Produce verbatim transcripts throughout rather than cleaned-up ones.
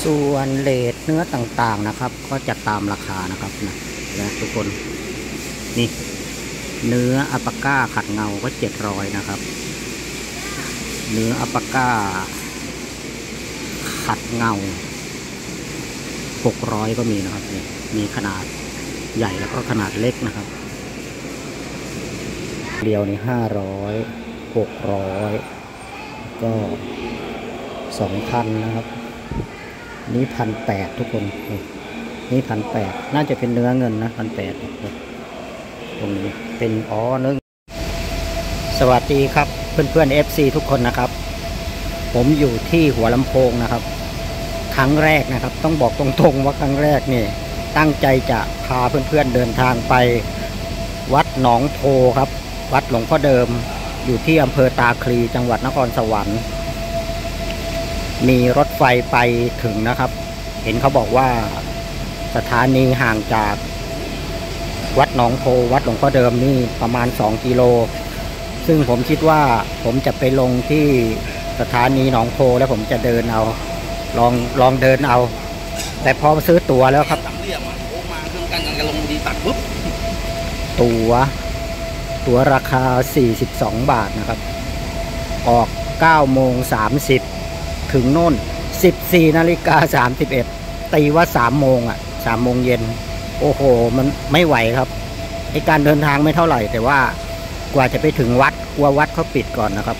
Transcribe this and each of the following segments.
ส่วนเรทเนื้อต่างๆนะครับก็จะตามราคานะครับนะนะทุกคนนี่เนื้ออัปปาก้าขัดเงาก็เจ็ดร้อยนะครับเนื้ออัปปาก้าขัดเงาหกร้อยก็มีนะครับนี่มีขนาดใหญ่แล้วก็ขนาดเล็กนะครับเดียวนี่ห้าร้อยหกร้อยก็สองพันนะครับนี่พันแปดทุกคนนี่พันแปดน่าจะเป็นเนื้อเงินนะพันแปดตรงนี้เป็นอ๋อเนื้อสวัสดีครับเพื่อนๆ เอฟ ซี ทุกคนนะครับผมอยู่ที่หัวลำโพงนะครับครั้งแรกนะครับต้องบอกตรงๆว่าครั้งแรกนี่ตั้งใจจะพาเพื่อนๆเดินทางไปวัดหนองโพครับวัดหลวงพ่อเดิมอยู่ที่อำเภอตาคลีจังหวัดนครสวรรค์มีรถไฟไปถึงนะครับเห็นเขาบอกว่าสถานีห่างจากวัดหนองโพวัดหลวงพ่อเดิมนี่ประมาณสองกิโลซึ่งผมคิดว่าผมจะไปลงที่สถานีหนองโพแล้วผมจะเดินเอาลองลองเดินเอาแต่พอซื้อตั๋วแล้วครับตั๋วตั๋วราคาสี่สิบสองบาทนะครับออกเก้าโมงสามสิบถึงโน่นสิบสี่นาฬิกาสามสิบเอ็ดตีว่าสามโมงอ่ะสามโมงเย็นโอ้โหมันไม่ไหวครับไอการเดินทางไม่เท่าไหร่แต่ว่ากว่าจะไปถึงวัดกลัววัดเขาปิดก่อนนะครับ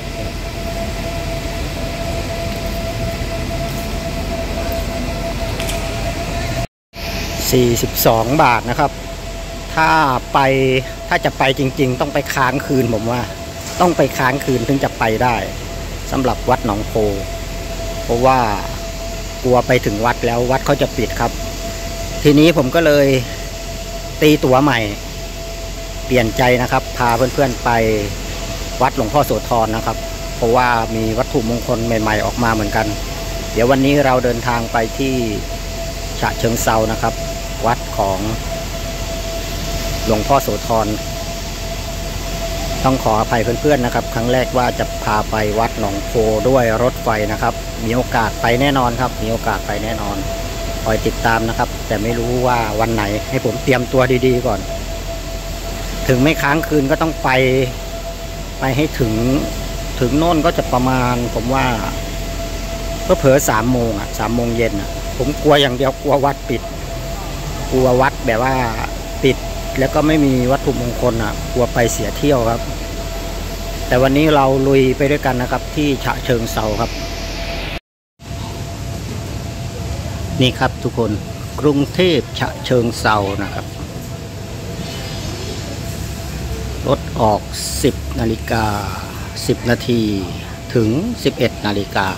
สี่สิบสองบาทนะครับถ้าไปถ้าจะไปจริงๆต้องไปค้างคืนผมว่าต้องไปค้างคืนถึงจะไปได้สำหรับวัดหนองโพเพราะว่ากลัวไปถึงวัดแล้ววัดเขาจะปิดครับทีนี้ผมก็เลยตีตั๋วใหม่เปลี่ยนใจนะครับพาเพื่อนๆไปวัดหลวงพ่อโสธรนะครับเพราะว่ามีวัตถุมงคลใหม่ๆออกมาเหมือนกันเดี๋ยววันนี้เราเดินทางไปที่ฉะเชิงเทรานะครับวัดของหลวงพ่อโสธรต้องขออภัยเพื่อนๆนะครับครั้งแรกว่าจะพาไปวัดหนองโพด้วยรถไฟนะครับมีโอกาสไปแน่นอนครับมีโอกาสไปแน่นอนคอยติดตามนะครับแต่ไม่รู้ว่าวันไหนให้ผมเตรียมตัวดีๆก่อนถึงไม่ค้างคืนก็ต้องไปไปให้ถึงถึงโน่นก็จะประมาณผมว่าเพื่อเผลอสามโมงอ่ะสามโมงเย็นอ่ะผมกลัวอย่างเดียวกลัววัดปิดกลัววัดแบบว่าปิดแล้วก็ไม่มีวัตถุมงคลอ่ะกลัวไปเสียเที่ยวครับแต่วันนี้เราลุยไปด้วยกันนะครับที่ฉะเชิงเทราครับนี่ครับทุกคนกรุงเทพฉะเชิงเทรานะครับรถออกสิบนาฬิกาสิบนาทีถึงสิบเอ็ดนาฬิกา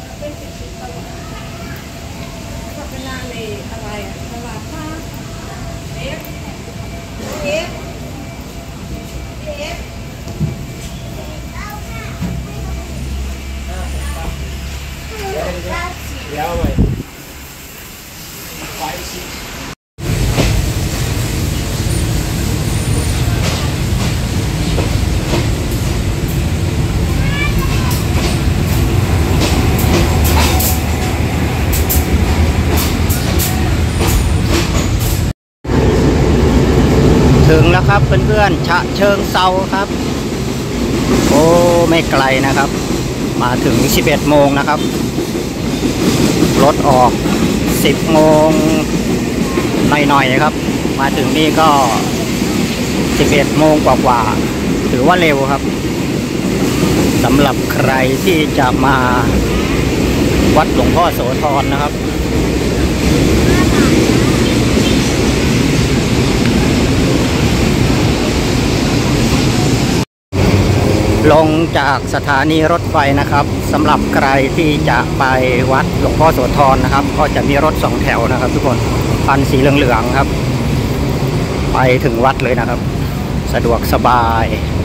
ถึงแล้วครับเพื่อนๆฉะเชิงเทราครับโอ้ไม่ไกลนะครับมาถึงสิบเอ็ดโมงนะครับรถออกสิบโมงหน่อยๆครับมาถึงนี่ก็สิบเอ็ดโมงกว่าๆถือว่าเร็วครับสำหรับใครที่จะมาวัดหลวงพ่อโสธรนะครับลงจากสถานีรถไฟนะครับสำหรับใครที่จะไปวัดหลวงพ่อโสธรนะครับก็จะมีรถสองแถวนะครับทุกคนคันสีเหลืองๆครับไปถึงวัดเลยนะครับสะดวกสบาย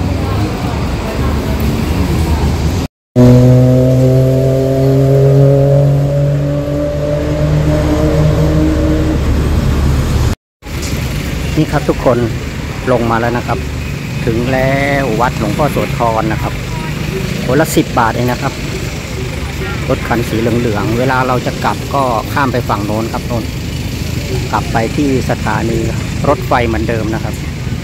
นี่ครับทุกคนลงมาแล้วนะครับถึงแล้ววัดหลวงพ่อโสธรนะครับคนละสิบบาทเองนะครับรถคันสีเหลืองๆเวลาเราจะกลับก็ข้ามไปฝั่งโน้นครับโน้นกลับไปที่สถานีรถไฟเหมือนเดิมนะครับ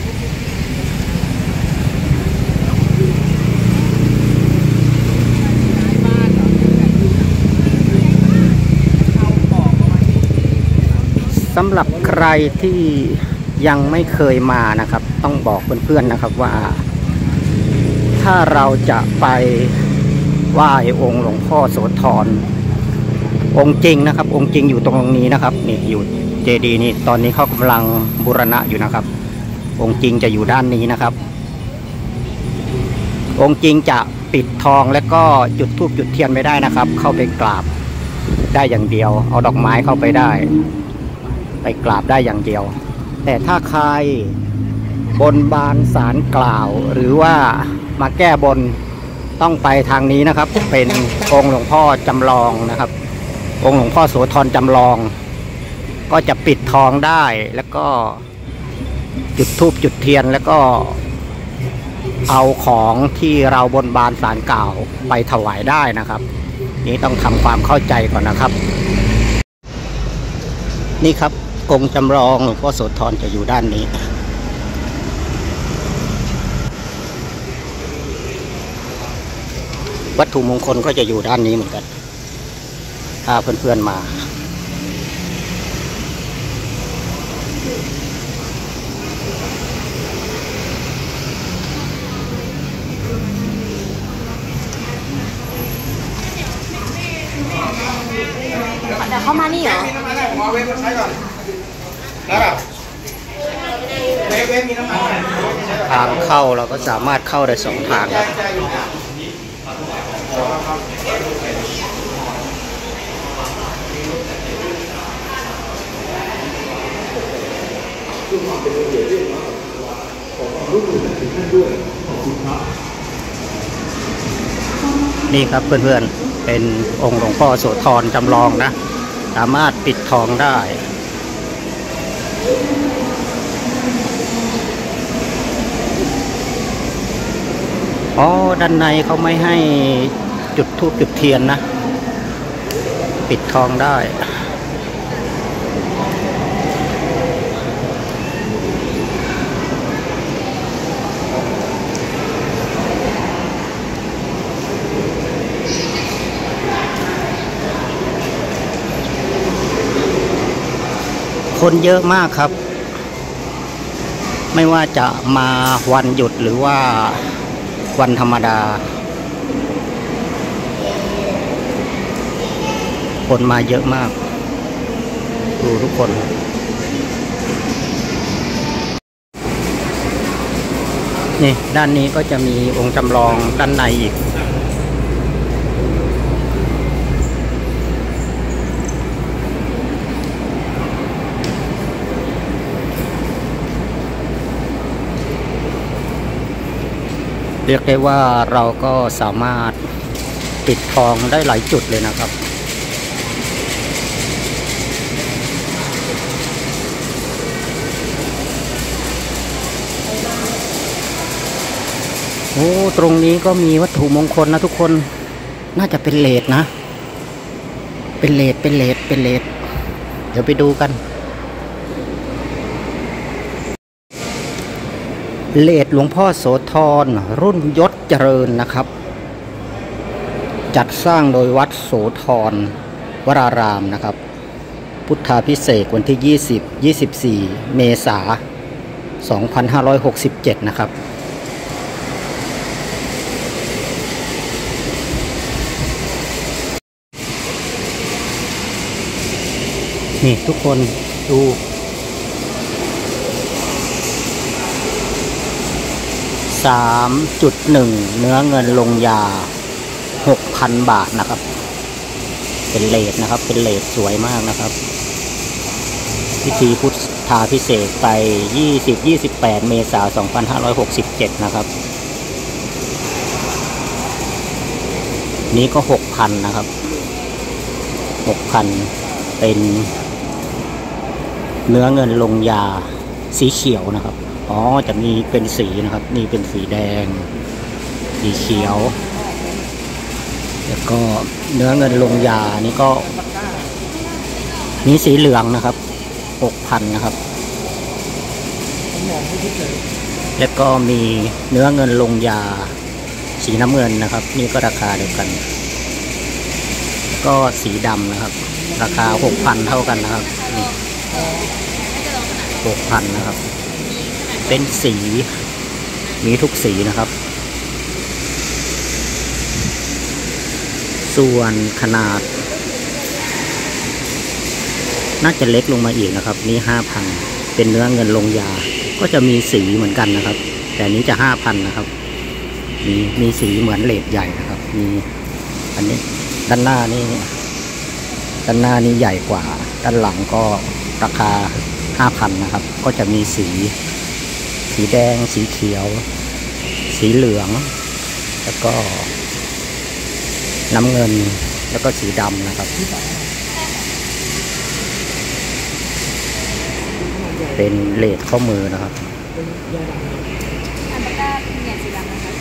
สำหรับใครที่ยังไม่เคยมานะครับต้องบอกเพื่อนๆนะครับว่าถ้าเราจะไปไหว้องค์หลวงพ่อโสธรองค์จริงนะครับองค์จริงอยู่ตรงนี้นะครับนี่อยู่เจดีย์นี่ตอนนี้เขากำลังบูรณะอยู่นะครับองค์จริงจะอยู่ด้านนี้นะครับองค์จริงจะปิดทองและก็จุดธูปจุดเทียนไม่ได้นะครับเข้าไปกราบได้อย่างเดียวเอาดอกไม้เข้าไปได้ไปกราบได้อย่างเดียวแต่ถ้าใครบนบานศาลกล่าวหรือว่ามาแก้บนต้องไปทางนี้นะครับเป็นองค์หลวงพ่อจำลองนะครับองค์หลวงพ่อโสธรจำลองก็จะปิดทองได้แล้วก็จุดธูปจุดเทียนแล้วก็เอาของที่เราบนบานศาลกล่าวไปถวายได้นะครับนี่ต้องทำความเข้าใจก่อนนะครับนี่ครับองค์จำลองหลวงพ่อโสธรจะอยู่ด้านนี้วัตถุมงคลก็จะอยู่ด้านนี้เหมือนกันถ้าเพื่อนๆมาแต่เข้ามานี่เหรอขอเว็บใช้ก่อนแล้วแบบเว็บเว็บมีน้ำมันทางเข้าเราก็สามารถเข้าได้สองทางครับนี่ครับเพื่อนๆเป็นองค์หลวงพ่อโสธรจำลองนะสามารถปิดทองได้อ๋อด้านในเขาไม่ให้จุดธูปจุดเทียนนะปิดทองได้คนเยอะมากครับไม่ว่าจะมาวันหยุดหรือว่าวันธรรมดาคนมาเยอะมากดูทุกคนนี่ด้านนี้ก็จะมีองค์จำลองด้านในอีกเรียกได้ว่าเราก็สามารถปิดทองได้หลายจุดเลยนะครับโอ้ตรงนี้ก็มีวัตถุมงคลนะทุกคนน่าจะเป็นเลสนะเป็นเลสเป็นเลสเป็นเลสเดี๋ยวไปดูกันเลสหลวงพ่อโสธรรุ่นยศเจริญนะครับจัดสร้างโดยวัดโสธรวรารามนะครับพุทธาภิเษกวันที่ยี่สิบ ยี่สิบสี่เมษายนสองพันห้าร้อยหกสิบเจ็ดนะครับนี่ทุกคนดูสามจุดหนึ่ง เนื้อเงินลงยา หกพัน บาทนะครับเป็นเลสนะครับเป็นเลสสวยมากนะครับพิธีพุทธาภิเษกไปยี่สิบ ยี่สิบแปดเมษายนสองพันห้าร้อยหกสิบเจ็ดนะครับนี้ก็ หกพัน นะครับ หกพัน เป็นเนื้อเงินลงยาสีเขียวนะครับอ๋อจะมีเป็นสีนะครับนี่เป็นสีแดงสีเขียวแล้วก็เนื้อเงินลงยานี่ก็มีสีเหลืองนะครับหกพันนะครับแล้วก็มีเนื้อเงินลงยาสีน้ำเงินนะครับนี่ก็ราคาเดียวกันก็สีดำนะครับราคาหกพันเท่ากันนะครับนี่หกพันนะครับเป็นสีมีทุกสีนะครับส่วนขนาดน่าจะเล็กลงมาอีกนะครับนี่ห้าพันเป็นเนื้อเงินลงยาก็จะมีสีเหมือนกันนะครับแต่นี้จะห้าพันนะครับมีมีสีเหมือนเลดใหญ่นะครับมีอันนี้ด้านหน้านี่ด้านหน้านี่ใหญ่กว่าด้านหลังก็ราคาห้าพันนะครับก็จะมีสีสีแดงสีเขียวสีเหลืองแล้วก็น้ำเงินแล้วก็สีดำนะครับเป็นเลดข้อมือนะครับอันตะกร้าเป็นใหญ่สีดำนะคะ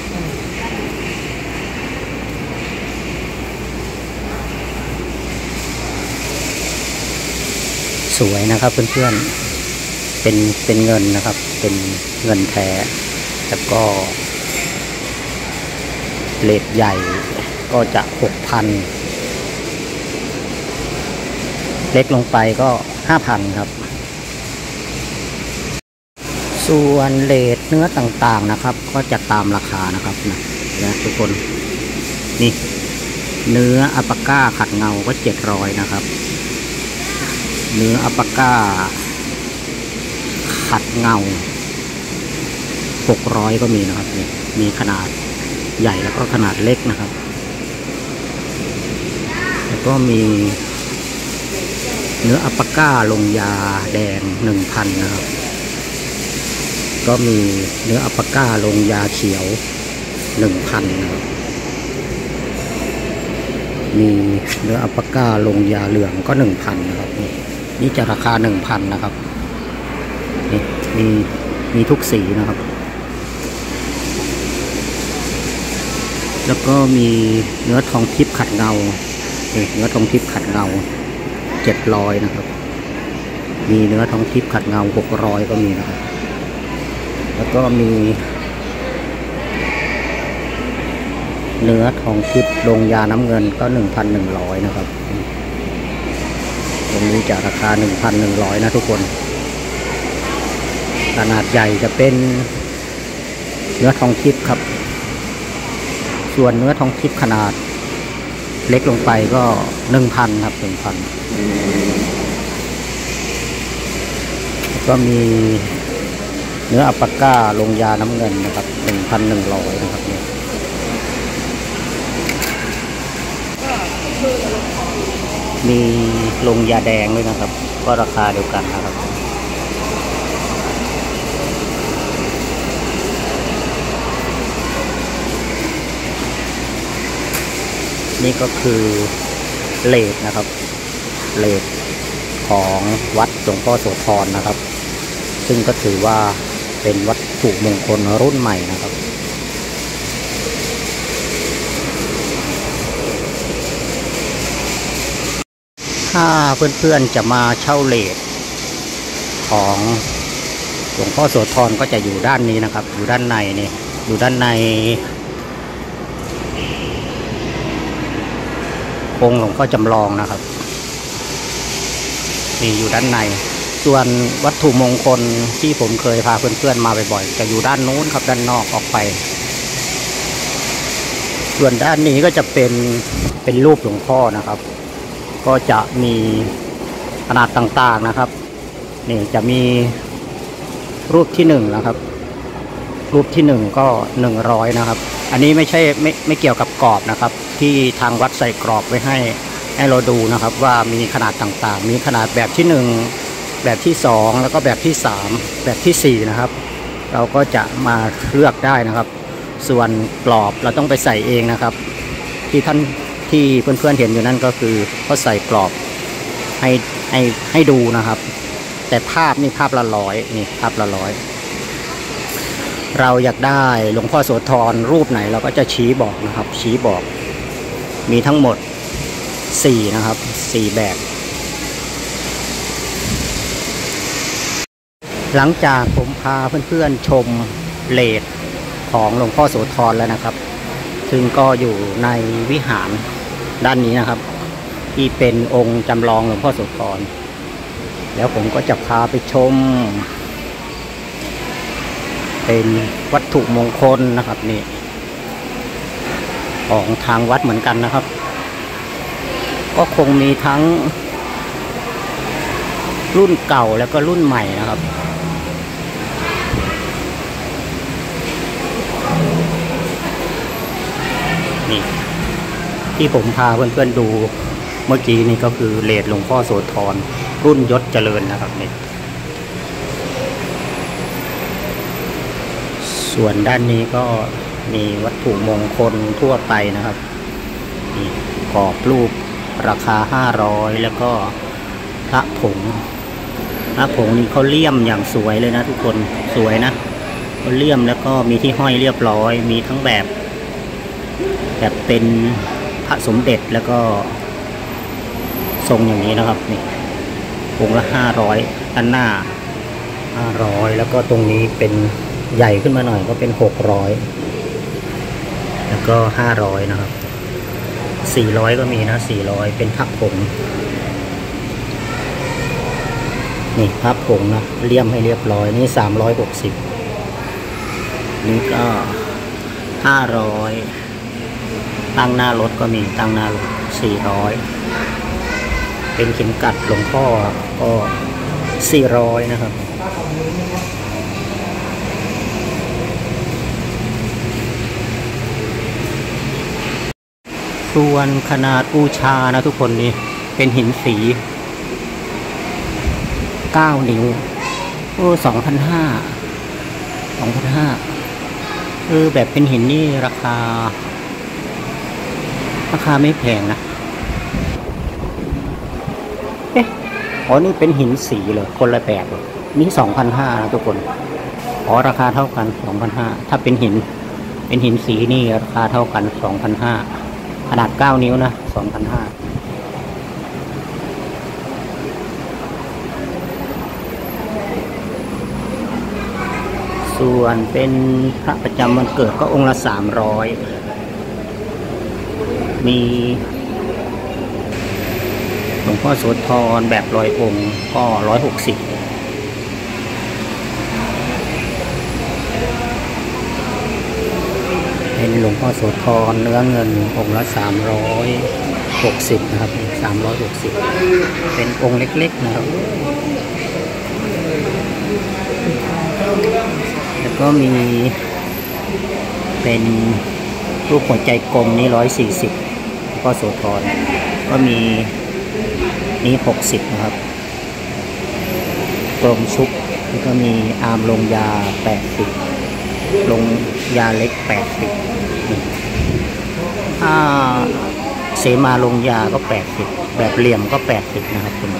สวยนะครับเพื่อนๆเป็นเป็นเงินนะครับเป็นเงินแท้แล้วก็เลดใหญ่ก็จะหกพันเล็กลงไปก็ห้าพันครับส่วนเลดเนื้อต่างๆนะครับก็จะตามราคานะครับนะนะทุกคนนี่เนื้ออัปปาก้าขัดเงาก็เจ็ดร้อยนะครับเนื้ออัปปาก้าขัดเงาหกร้อยก็มีนะครับนี่มีขนาดใหญ่แล้วก็ขนาดเล็กนะครับแล้วก็มีเนื้ออัปปาก้าลงยาแดงหนึ่งพันนะครับก็มีเนื้ออัปปาก้าลงยาเขียวหนึ่งพันนะครับมีเนื้ออัปปาก้าลงยาเหลืองก็หนึ่งพันนะครับนี่นี่จะราคาหนึ่งพันนะครับนี่มีมีทุกสีนะครับแล้วก็มีเนื้อทองทิพย์ขัดเงาเนื้อทองทิพย์ขัดเงาเจ็ดร้อยนะครับมีเนื้อทองทิพย์ขัดเงาหกร้อยก็มีนะครับแล้วก็มีเนื้อทองทิพย์ลงยาน้ำเงินก็หนึ่งพันหนึ่งร้อยนะครับตรงนี้จะราคาหนึ่งพันหนึ่งร้อยนะทุกคนขนาดใหญ่จะเป็นเนื้อทองทิพย์ครับส่วนเนื้อทองทิพย์ขนาดเล็กลงไปก็หนึ่งพันครับหนึ่งพันก็มีเนื้ออัปปาก้าลงยาน้ำเงินนะครับหนึ่งพันหนึ่งร้อยนะครับมีลงยาแดงด้วยนะครับก็ราคาเดียวกันนะครับนี่ก็คือเลดนะครับเลดของวัดหลวงพ่อโสธรนะครับซึ่งก็ถือว่าเป็นวัตถุมงคลรุ่นใหม่นะครับถ้าเพื่อนๆจะมาเช่าเลดของหลวงพ่อโสธรก็จะอยู่ด้านนี้นะครับอยู่ด้านในนี่อยู่ด้านในองค์หลวงพ่อจำลองนะครับนี่อยู่ด้านในส่วนวัตถุมงคลที่ผมเคยพาเพื่อนๆมาบ่อยๆจะอยู่ด้านนู้นครับด้านนอกออกไปส่วนด้านนี้ก็จะเป็นเป็นรูปหลวงพ่อนะครับก็จะมีขนาดต่างๆนะครับนี่จะมีรูปที่หนึ่งนะครับรูปที่หนึ่งก็หนึ่งร้อยนะครับอันนี้ไม่ใช่ไม่ไม่เกี่ยวกับกรอบนะครับที่ทางวัดใส่กรอบไว้ให้ให้เราดูนะครับว่ามีขนาดต่างๆมีขนาดแบบที่หนึ่งแบบที่สองแล้วก็แบบที่สามแบบที่สี่นะครับเราก็จะมาเลือกได้นะครับส่วนกรอบเราต้องไปใส่เองนะครับที่ท่านที่เพื่อนๆเห็นอยู่นั่นก็คือเขาใส่กรอบให้ให้ให้ดูนะครับแต่ภาพนี่ภาพละร้อยนี่ภาพละร้อยเราอยากได้หลวงพ่อโสธรรูปไหนเราก็จะชี้บอกนะครับชี้บอกมีทั้งหมดสี่นะครับสี่แบบ หลังจากผมพาเพื่อนๆชมเลทของหลวงพ่อโสธรแล้วนะครับ ซึ่งก็อยู่ในวิหารด้านนี้นะครับ ที่เป็นองค์จำลองหลวงพ่อโสธรแล้วผมก็จะพาไปชมเป็นวัตถุมงคลนะครับนี่ของทางวัดเหมือนกันนะครับก็คงมีทั้งรุ่นเก่าแล้วก็รุ่นใหม่นะครับนี่ที่ผมพาเพื่อนๆดูเมื่อกี้นี่ก็คือเลทหลวงพ่อโสธรรุ่นยศเจริญนะครับนี่ส่วนด้านนี้ก็มีวัตถุมงคลทั่วไปนะครับนี่กรอบรูปราคาห้าร้อยแล้วก็พระผงพระผงนี่เขาเลี่ยมอย่างสวยเลยนะทุกคนสวยนะเขาเลี่ยมแล้วก็มีที่ห้อยเรียบร้อยมีทั้งแบบแบบเป็นพระสมเด็จแล้วก็ทรงอย่างนี้นะครับนี่องค์ละห้าร้อยด้านหน้าห้าร้อยแล้วก็ตรงนี้เป็นใหญ่ขึ้นมาหน่อยก็เป็นหกร้อยแล้วก็ห้าร้อยนะครับสี่ร้อยก็มีนะสี่ร้อยเป็นพระผงนี่พระผงนะเลี่ยมให้เรียบร้อยนี่สามร้อยหกสิบนี่ก็ห้าร้อยตั้งหน้ารถก็มีตั้งหน้ารถสี่ร้อยเป็นเข็มกัดหลวงพ่อก็สี่ร้อยนะครับส่วนขนาดบูชานะทุกคนนี่เป็นหินสีเก้านิ้วโอ้สองพันห้าสองพันห้าเออแบบเป็นหินนี่ราคาราคาไม่แพงนะเอ๊ะอ๋อนี่เป็นหินสีเลยคนละแบบเลยนี่สองพันห้านะทุกคนอ๋อราคาเท่ากันสองพันห้าถ้าเป็นหินเป็นหินสีนี่ราคาเท่ากันสองพันห้าขนาดเก้านิ้วนะสองพันห้าส่วนเป็นพระประจำวันเกิดก็องค์ละสามร้อยมีหลวงพ่อโสธรแบบร้อยองค์ก็ร้อยหกสิบเป็นหลวงพ่อโสธรเนื้อเงินองค์ละสามร้อยหกสิบนะครับสามร้อยหกสิบเป็นองค์เล็กๆนะครับแล้วก็มีเป็นรูปหัวใจกลมนี่ร้อยสี่สิบก็โสธรก็มีนี่หกสิบนะครับกลมชุบแล้วก็มีอาร์มลงยาแปดสิบลงยาเล็กแปดสิบถ้าเสมาลงยาก็แปดสิบแบบเหลี่ยมก็แปดสิบนะครับคุณ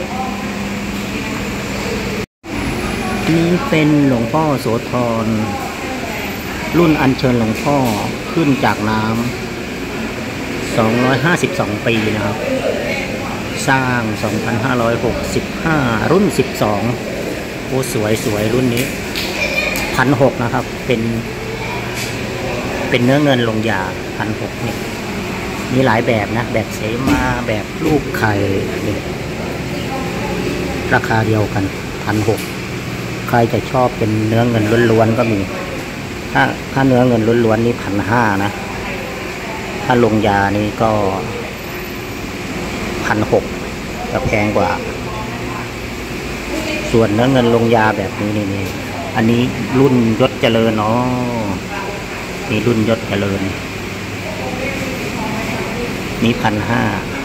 นี่เป็นหลวงพ่อโสธรรุ่นอัญเชิญหลวงพ่อขึ้นจากน้ำสองร้อยห้าสิบสองปีนะครับสร้างสองพันห้าร้อยหกสิบห้ารุ่นสิบสองโอ้สวยสวยรุ่นนี้พันหกนะครับเป็นเป็นเนื้อเงินลงยาพันหกนี่มีหลายแบบนะแบบเสมาแบบลูกไข่ราคาเดียวกันพันหกใครจะชอบเป็นเนื้อเงินล้วนๆก็มีถ้าถ้าเนื้อเงินล้วนๆนี่พันห้านะถ้าลงยานี่ก็พันหกจะแพงกว่าส่วนเนื้อเงินลงยาแบบนี้นี่นี่อันนี้รุ่นยศเจริญเนาะนี่รุ่นยศเจริญนี่พันห้า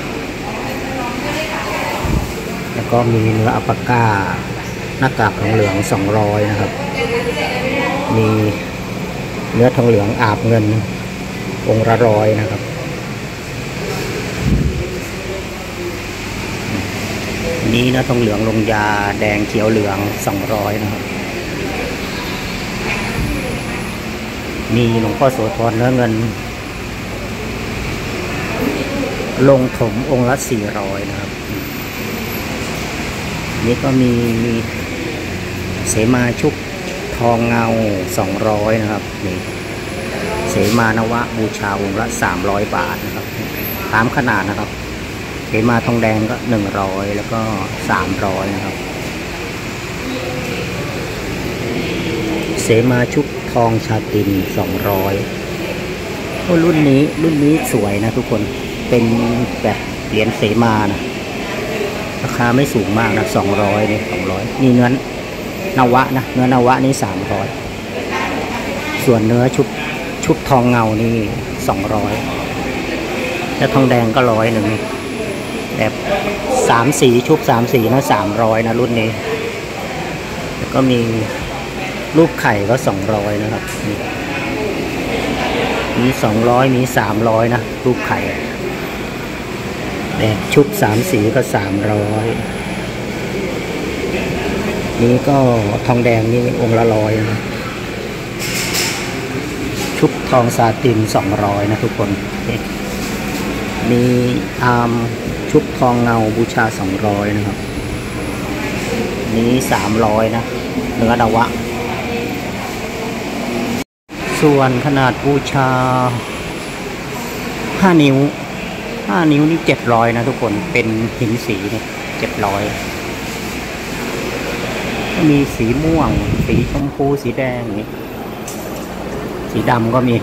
แล้วก็มีเนื้ออัปปาก้าหน้ากากทองเหลืองสองร้อยนะครับมีเนื้อทองเหลืองอาบเงินองค์ละร้อยนะครับนี้นะทองเหลืองลงยาแดงเขียวเหลืองสองร้อยนะครับมีหลวงพ่อโสธรเนื้อเงินลงถมองค์ละสี่ร้อยนะครับนี่ก็มีเสมาชุบทองเงาสองร้อยนะครับนี่เสมานวะบูชาองค์ละสามร้อยบาทนะครับตามขนาดนะครับเสมาทองแดงก็หนึ่งร้อยแล้วก็สามร้อยนะครับเสมาชุบทองชาตินสองร้อยรุ่นนี้รุ่นนี้สวยนะทุกคนเป็นแบบเหรียญเสมานะราคาไม่สูงมากนะสองร้อยนี่สองร้อยนี่เนื้อนวะนะเนื้อนวะนี่สามร้อยส่วนเนื้อชุบชุบทองเงานี่สองร้อยแล้วทองแดงก็ร้อยหนึ่งแบบสามสีชุบสามสีนะสามร้อยนะรุ่นนี้แล้วก็มีรูปไข่ก็สองร้อยนะครับมีสองร้อยมีสามร้อยนะรูปไข่แบบชุบสามสีก็สามร้อยนี้ก็ทองแดงนี่องค์ละร้อยนะชุบทองซาตินสองร้อยนะทุกคนมีอาร์มชุบทองเงาบูชาสองร้อยนะครับนี้สามร้อยนะเนื้อดาวะส่วนขนาดบูชาห้านิ้วห้านิ้วนี่เจ็ดร้อยนะทุกคนเป็นหินสีนี่เจ็ดร้อยมีสีม่วงสีชมพูสีแดงนี่สีดำก็มี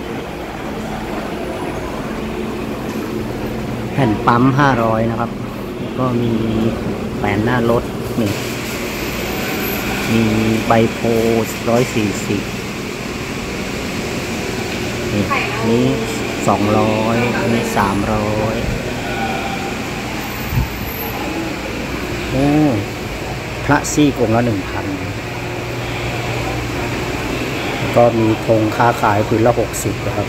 แผ่นปั๊มห้าร้อยนะครับก็มีแผ่นหน้ารถนี่มีใบโพร้อยสี่สิบนี่นี่สองร้อยนี่สามร้อยโอ้พระซี่องค์ละหนึ่งพันก็มีธงค้าขายคืนละหกสิบนะครับ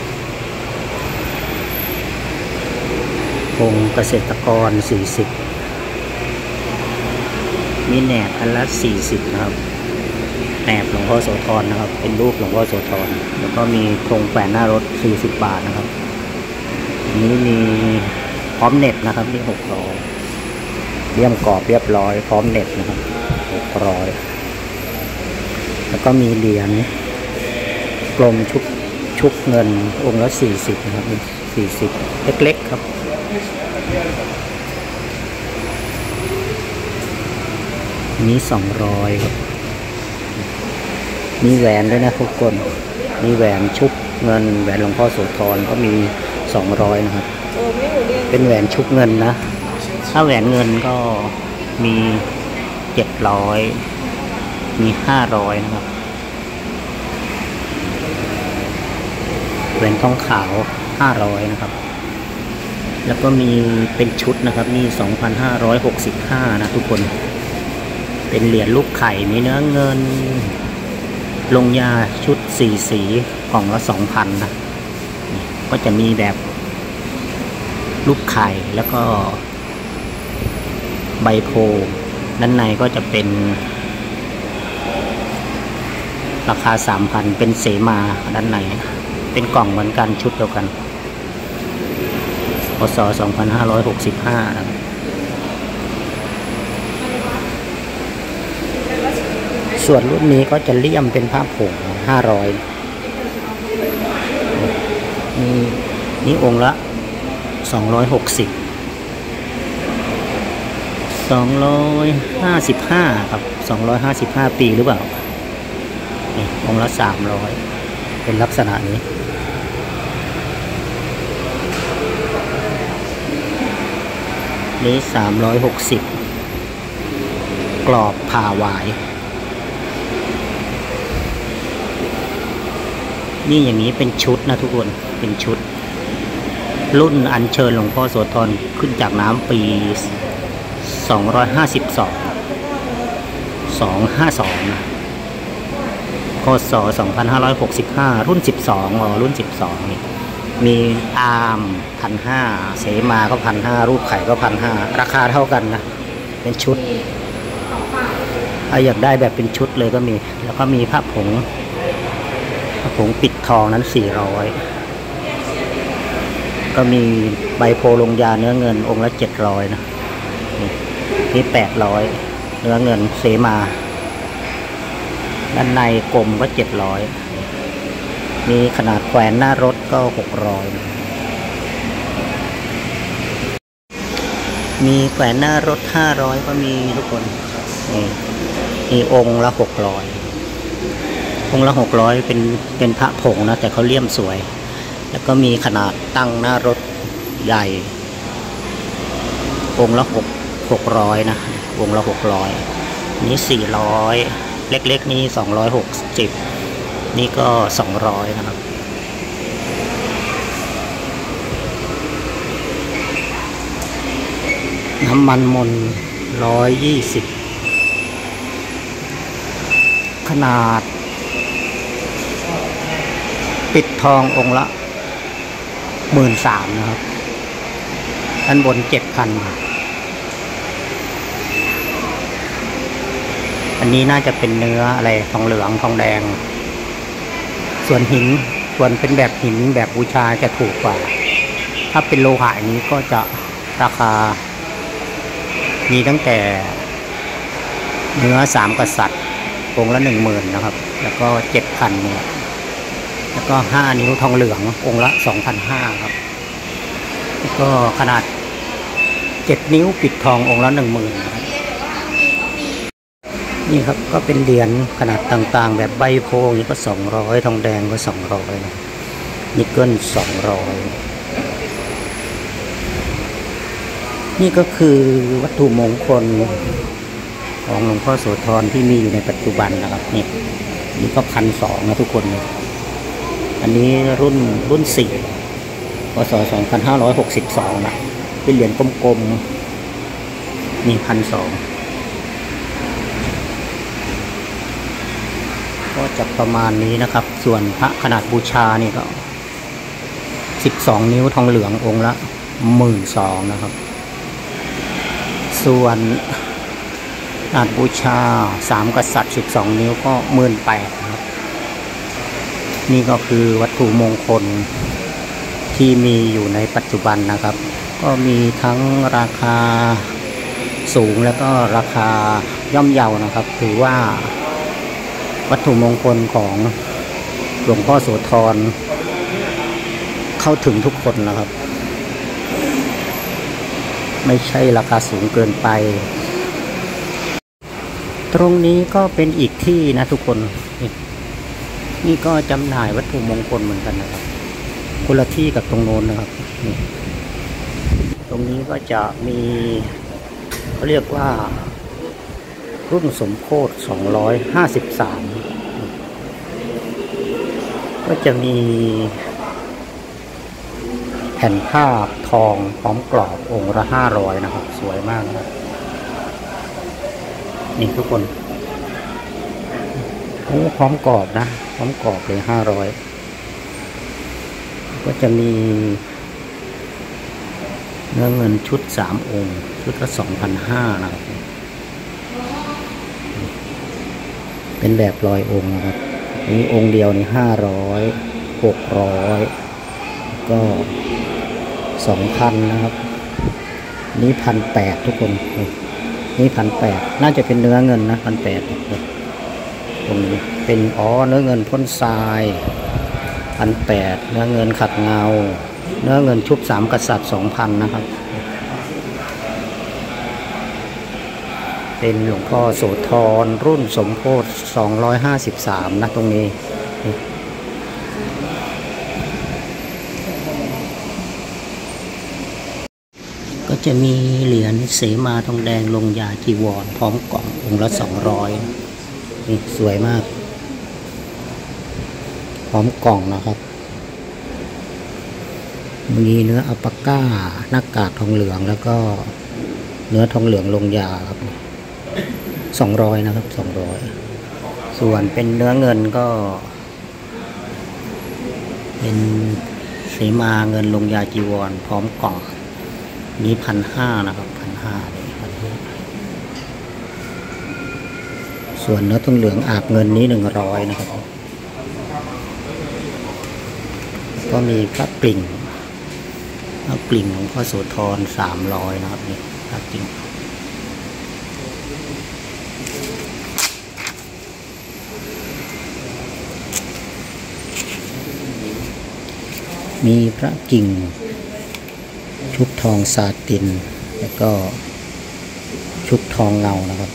ธงเกษตรกรสี่สิบมีแหนบอันละสี่สิบนะครับแหนบหลวงพ่อโสธรนะครับเป็นรูปหลวงพ่อโสธรแล้วก็มีธงแขวนหน้ารถสี่สิบบาทนะครับนี้มีพร้อมเน็ตนะครับนี่หกร้อยเลี่ยมกรอบเรียบร้อยพร้อมเน็ตนะครับหกร้อยแล้วก็มีเหรียญกลมชุบชุบเงินองค์ละสี่สิบนะครับสี่สิบเล็กๆครับนี้สองร้อยครับมีแหวนด้วยนะทุกคนมีแหวนชุบเงินแหวนหลวงพ่อโสธรก็มีสองร้อยนะครับเป็นแหวนชุบเงินนะถ้าแหวนเงินก็มีเจ็ดร้อยมีห้าร้อยนะครับแหวนทองขาวห้าร้อยนะครับแล้วก็มีเป็นชุดนะครับนี่สองพันห้าร้อยหกสิบห้านะทุกคนเป็นเหรียญลูกไข่มีเนื้อเงินลงยาชุดสี่สีกล่องละสองพันนะก็จะมีแบบลูกไข่แล้วก็ใบโพด้านในก็จะเป็นราคาสามพันเป็นเสมาด้านในเป็นกล่องเหมือนกันชุดเดียวกันพศสองพันห้าร้อยหกสิบห้านะครับส่วนรุ่นนี้ก็จะเลี่ยมเป็นผ้าผงห้าร้อยนี่นี่องค์ละสองร้อยหกสิบสองร้อยห้าสิบห้าครับสองร้อยห้าสิบห้าปีหรือเปล่านี่องค์ละสามร้อยเป็นลักษณะนี้นี้สามร้อยหกสิบกรอบผ่าหวายนี่อย่างนี้เป็นชุดนะทุกคนเป็นชุดรุ่นอัญเชิญหลวงพ่อโสธรขึ้นจากน้ำปีสองร้อยห้าสิบสอง สองร้อยห้าสิบสองนะพศสองพันห้าร้อยหกสิบห้ารุ่นสิบสองอ๋อรุ่นสิบสองนี่มีอาร์มพันห้าเสมาก็พันห้ารูปไข่ก็พันห้าราคาเท่ากันนะเป็นชุดถ้าอยากได้แบบเป็นชุดเลยก็มีแล้วก็มีผ้าผงผ้าผงปิดทองนั้นสี่ร้อยก็มีใบโพลงยาเนื้อเงินองค์ละเจ็ดร้อยนะนี่แปดร้อยเนื้อเงินเสมาด้านในกลมก็เจ็ดร้อยมีขนาดแขวนหน้ารถก็หกร้อยมีแขวนหน้ารถห้าร้อยก็มีทุกคนนี่มีองค์ละหกร้อยองค์ละหกร้อยเป็นเป็นพระผงนะแต่เขาเลี่ยมสวยแล้วก็มีขนาดตั้งหน้ารถใหญ่องค์ละหกหกร้อยนะองค์ละหกร้อยนี้สี่ร้อยเล็กๆนี้สองร้อยหกสิบนี่ก็สองร้อยนะครับน้ำมันมนร้อยยี่สิบขนาดปิดทององค์ละหมื่นสามนะครับด้านบนเจ็ดพันอันนี้น่าจะเป็นเนื้ออะไรทองเหลืองทองแดงส่วนหินส่วนเป็นแบบหินแบบบูชาจะถูกกว่าถ้าเป็นโลหะนี้ก็จะราคามีตั้งแต่เนื้อสามกษัตริย์องค์ละหนึ่งหมื่นนะครับแล้วก็เจ็ดพันเนี่ยแล้วก็ห้านิ้วทองเหลืององค์ละสองพันห้าครับแล้วก็ขนาดเจ็ดนิ้วปิดทององค์ละหนึ่งหมื่นนี่ครับก็เป็นเหรียญขนาดต่างๆแบบใบโพนี่ก็สองร้อยทองแดงก็สองร้อยนะนิกเกิลสองร้อยนี่ก็คือวัตถุมงคลของหลวงพ่อโสธรที่มีอยู่ในปัจจุบันนะครับนี่นี่ก็พันสองนะทุกคนเลยอันนี้รุ่นรุ่นสี่พศสองพันห้าร้อยหกสิบสองนะเป็นเหรียญกลมๆนี่พันสองก็จะประมาณนี้นะครับส่วนพระขนาดบูชานี่ก็สิบสองนิ้วทองเหลืององค์ละหมื่นสองนะครับส่วนขนาดบูชาสามกษัตริย์สิบสองนิ้วก็หมื่นแปดครับนี่ก็คือวัตถุมงคลที่มีอยู่ในปัจจุบันนะครับก็มีทั้งราคาสูงแล้วก็ราคาย่อมเยานะครับถือว่าวัตถุมงคลของหลวงพ่อโสธรเข้าถึงทุกคนนะครับไม่ใช่ราคาสูงเกินไปตรงนี้ก็เป็นอีกที่นะทุกคนนี่นี่ก็จำหน่ายวัตถุมงคลเหมือนกันนะครับคนละที่กับตรงโน้นนะครับนี่ตรงนี้ก็จะมีเขาเรียกว่ารุ่นสมโภชสองร้อยห้าสิบสามก็จะมีแผ่นผ้าทองพร้อมกรอบองค์ละห้าร้อยนะครับสวยมากนะนี่ทุกคนโอ้พร้อมกรอบนะพร้อมกรอบเลยห้าร้อยก็จะมีเนื้อเงินชุดสามองค์ชุดละสองพันห้านะครับเป็นแบบลอยองค์นะครับนี้องค์เดียวนี่ห้าร้อยหกร้อยก็สองพันนะครับนี้พันแปดทุกคนนี่พันแปดน่าจะเป็นเนื้อเงินนะพันแปดตรงนี้เป็นอ๋อเนื้อเงินพ่นทรายพันแปดเนื้อเงินขัดเงาเนื้อเงินชุบสามกษัตริย์สองพันนะครับเป็นหลวงพ่อโสธรรุ่นสมโพธิสองร้อยห้าสิบสามนะตรงนี้ก็จะมีเหรียญเสมาทองแดงลงยาจีวรพร้อมกล่ององค์ละสองร้อยนี่สวยมากพร้อมกล่องนะครับมีเนื้ออัลปาก้าหน้ากากทองเหลืองแล้วก็เนื้อทองเหลืองลงยาครับสองร้อยนะครับสองร้อยส่วนเป็นเนื้อเงินก็เป็นเสมาเงินลงยาจีวรพร้อมกล่องนี้พันห้านะครับพันห้าพันห้าส่วนเนื้อทองเหลืองอาบเงินนี้หนึ่งร้อยนะครับก็มีพระปิ่งเอากลิ่งหลวงพ่อโสธรสามร้อยนะครับนี่พระกลิ่งมีพระกิ่งชุบทองซาตินแล้วก็ชุบทองเงานะครับ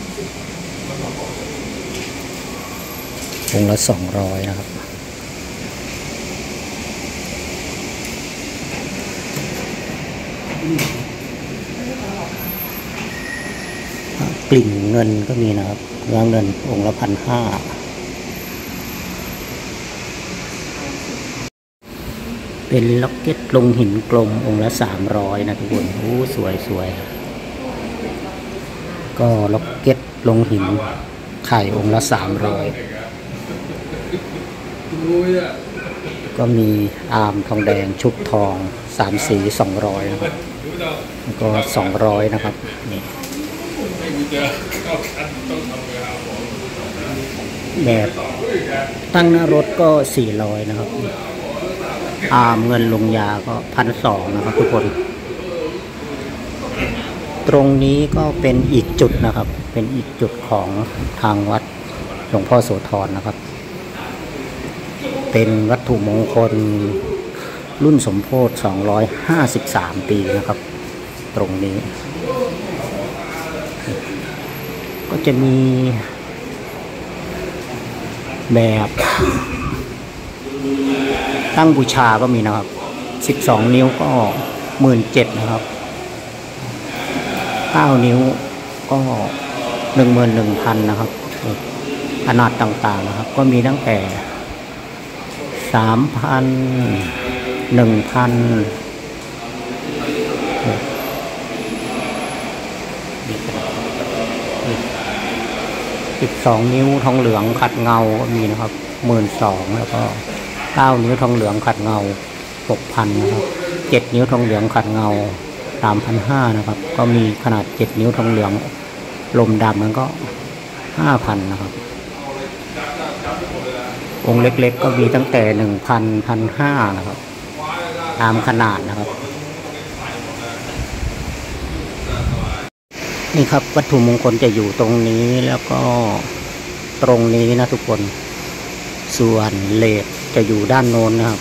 องค์ละสองร้อยนะครับกลิ่งเงินก็มีนะครับเนื้อเงินองค์ละพันห้าเป็นล็อกเก็ตลงหินกลมองค์ละสามร้อยนะทุกคนโอ้สวยสวยก็ล็อกเก็ตลงหินไข่องค์ละสามร้อยก็มีอาร์มทองแดงชุบทองสามสีสองร้อยนะครับแล้วก็สองร้อยนะครับนี่แบบตั้งหน้ารถก็สี่ร้อยนะครับอาร์มเงินลงยาก็พันสองนะครับทุกคนตรงนี้ก็เป็นอีกจุดนะครับเป็นอีกจุดของทางวัดหลวงพ่อโสธรนะครับเป็นวัตถุมงคลรุ่นสมโภชสองร้อยห้าสิบสามปีนะครับตรงนี้ก็จะมีแบบตั้งบูชาก็มีนะครับสิบสองนิ้วก็ หนึ่งหมื่นเจ็ดพัน นะครับเก้านิ้วก็ หนึ่งหมื่นหนึ่งพัน นะครับขนาดต่างๆนะครับก็มีตั้งแต่สามพัน หนึ่งพัน สิบสองนิ้วทองเหลืองขัดเงาก็มีนะครับ หนึ่งหมื่นสองพัน แล้วก็เก้านิ้วทองเหลืองขัดเงา หกพัน นะครับเจ็ดนิ้วทองเหลืองขัดเงา สามพันห้าร้อย นะครับก็มีขนาดเจ็ดนิ้วทองเหลืองลมดำมันก็ ห้าพัน นะครับองค์เล็กๆก็มีตั้งแต่ หนึ่งพัน หนึ่งพันห้าร้อย นะครับตามขนาดนะครับนี่ครับวัตถุมงคลจะอยู่ตรงนี้แล้วก็ตรงนี้นะทุกคนส่วนเลสจะอยู่ด้านโน้นนะครับ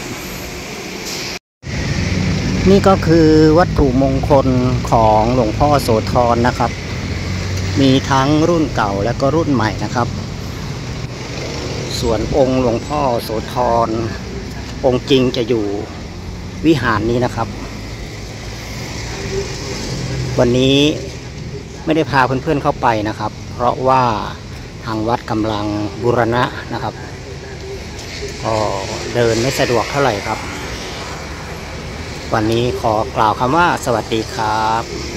นี่ก็คือวัตถุมงคลของหลวงพ่อโสธรนะครับมีทั้งรุ่นเก่าและก็รุ่นใหม่นะครับส่วนองค์หลวงพ่อโสธรองค์จริงจะอยู่วิหารนี้นะครับวันนี้ไม่ได้พาเพื่อนๆเข้าไปนะครับเพราะว่าทางวัดกำลังบูรณะนะครับก็เดินไม่สะดวกเท่าไหร่ครับวันนี้ขอกล่าวคำว่าสวัสดีครับ